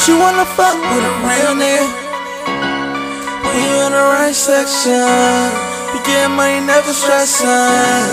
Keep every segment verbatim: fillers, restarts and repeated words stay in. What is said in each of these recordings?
She wanna fuck with a real nigga. When you in the right section, you get money, never stressing.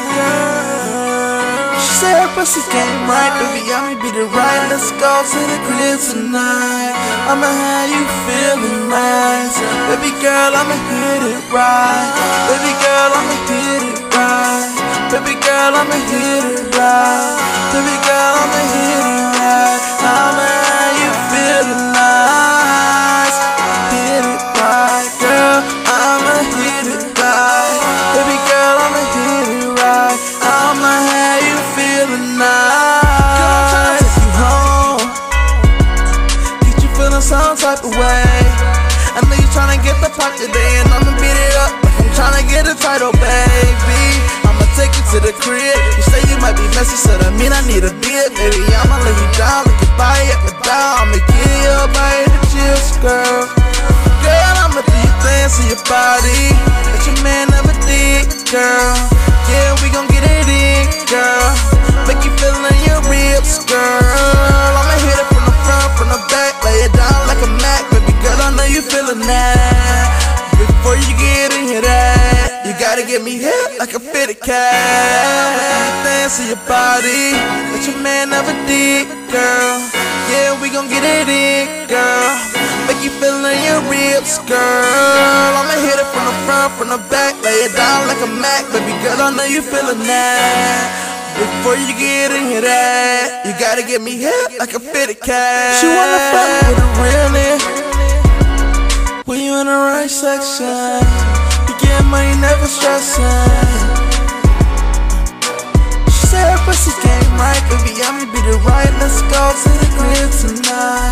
She said her pussy game right, baby, I'ma be the right. Let's go to the crib tonight. I'ma have you feeling nice. Baby girl, I'ma hit it right. Baby girl, I'ma hit it right. Baby girl, I'ma hit it right. Baby girl, I'ma hit it right. I'ma have you feeling nice. Hit it right, girl, I'ma hit it right. Baby girl, I'ma hit it right. I'ma have you feeling nice. Girl, I'm tryna take you home, get you feeling some type of way. I know you tryna get the pot today, and I'ma beat it up like I'm tryna get a title, baby. I'ma take you to the crib. You say you might be messy, so that mean I need a beer, baby. I'ma lay you down, look your body up and down. I'ma give you a bite of chips, girl. Girl, I'ma do your things to your body that your man never did, girl. Yeah, we gon' get it in, girl. Make you feel in your ribs, girl. I'ma hit it from the front, from the back, lay it down like a Mac, baby girl. I know you feelin' that. Before you get into that, you gotta get me hit like a fitted cat. Dance to your body that your man never did, girl. Yeah, we gon' get it in, girl. Make you feel in your ribs, girl. I'ma hit it from the front, from the back, lay it down like a Mac, baby girl. I know you feelin' that. Before you get into that, you gotta get me hit like a fitted cat. She wanna fuck with a real nigga. When you in the right section, you get money, never stressing. She said her pussy game right, baby, I'ma be the right. Let's go to the crib tonight.